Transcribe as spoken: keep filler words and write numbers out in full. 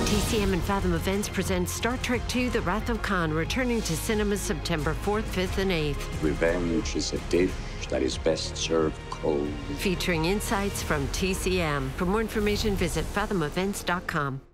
T C M and Fathom Events presents Star Trek two: The Wrath of Khan, returning to cinemas September fourth, fifth, and eighth. Revenge is a dish that is best served cold. Featuring insights from T C M. For more information, visit fathom events dot com.